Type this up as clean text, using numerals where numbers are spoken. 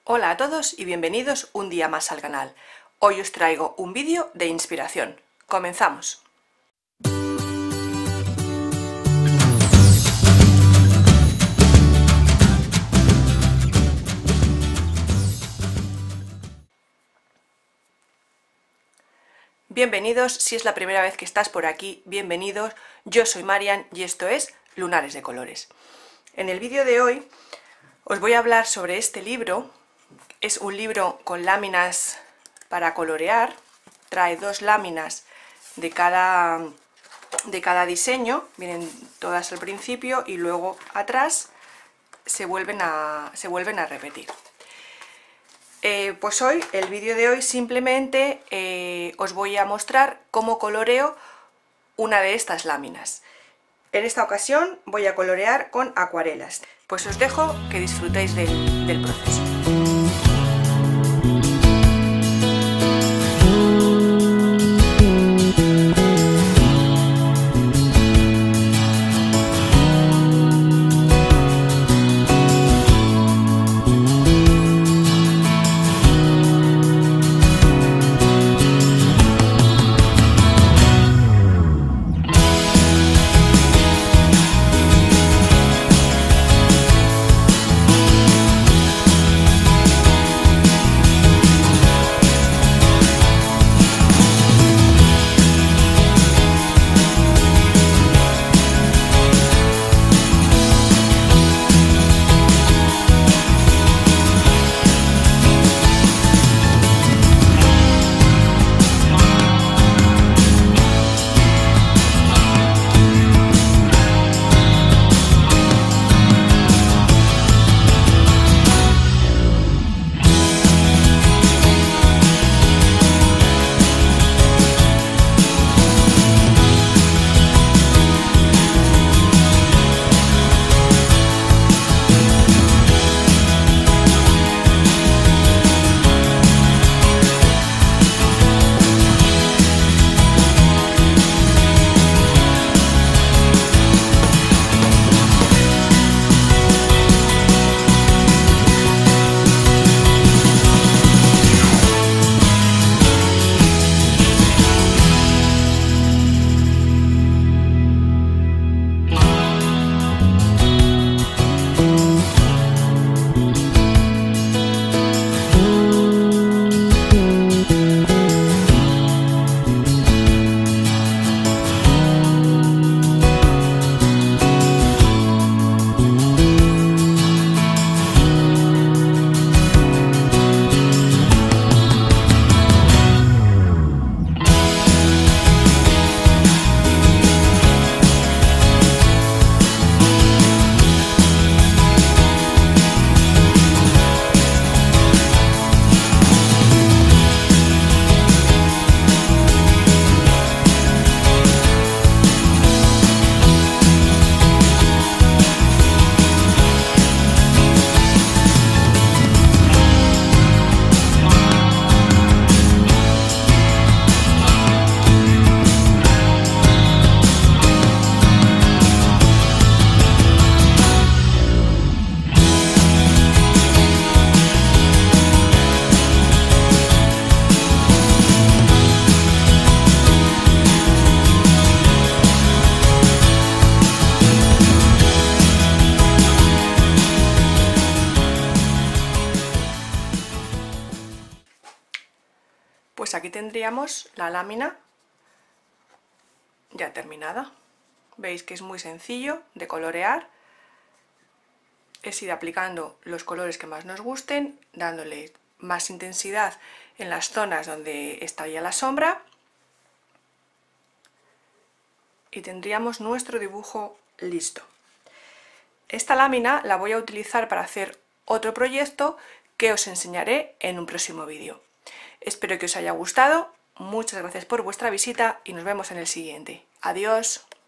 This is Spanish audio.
Hola a todos y bienvenidos un día más al canal. Hoy os traigo un vídeo de inspiración. ¡Comenzamos! Bienvenidos, si es la primera vez que estás por aquí, bienvenidos. Yo soy Marian y esto es Lunares de Colores. En el vídeo de hoy os voy a hablar sobre este libro. Es un libro con láminas para colorear. Trae 2 láminas de cada diseño. Vienen todas al principio y luego atrás se vuelven a repetir. Pues hoy, el vídeo de hoy, simplemente os voy a mostrar cómo coloreo una de estas láminas. En esta ocasión voy a colorear con acuarelas. Pues os dejo que disfrutéis del proceso. Pues aquí tendríamos la lámina ya terminada. Veis que es muy sencillo de colorear. Es ir aplicando los colores que más nos gusten, dándole más intensidad en las zonas donde estaría la sombra. Y tendríamos nuestro dibujo listo. Esta lámina la voy a utilizar para hacer otro proyecto que os enseñaré en un próximo vídeo. Espero que os haya gustado, muchas gracias por vuestra visita y nos vemos en el siguiente. Adiós.